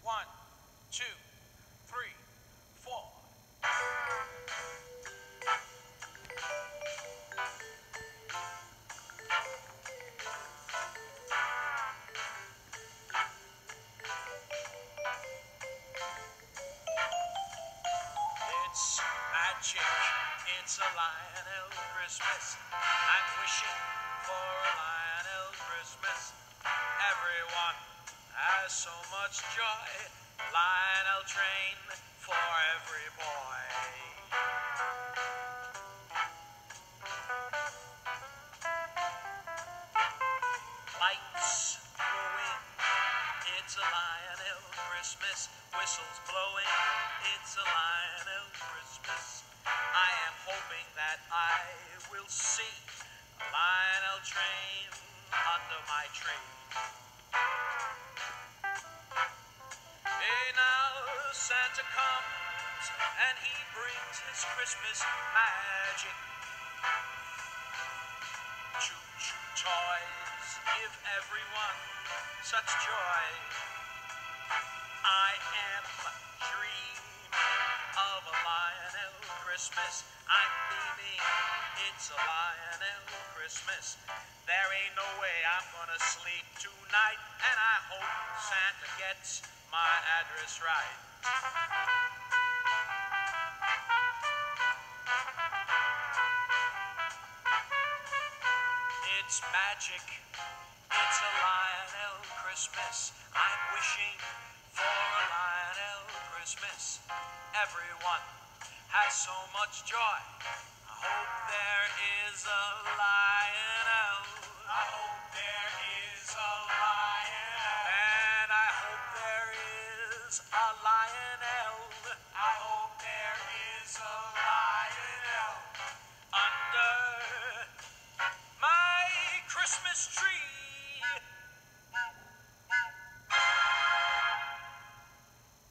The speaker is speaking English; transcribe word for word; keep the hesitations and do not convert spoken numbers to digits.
One, two, three, four. It's magic, it's a Lionel Christmas. I'm wishing for a Lionel Christmas. Everyone has so much joy. Lionel train for every boy. Lights glowing, it's a Lionel Christmas. Whistles blowing, it's a Lionel Christmas. I am hoping that I will see a Lionel train under my tree. Hey now, Santa comes and he brings his Christmas magic. Choo-choo toys give everyone such joy. I am dreaming of a Lionel Christmas. I'm beaming, it's a Lionel Christmas. There ain't no way I'm gonna sleep tonight, and I hope Santa gets my address right. It's magic, it's a Lionel Christmas. I'm wishing for a Lionel Christmas. Everyone has so much joy. I hope there is a Lionel. I hope there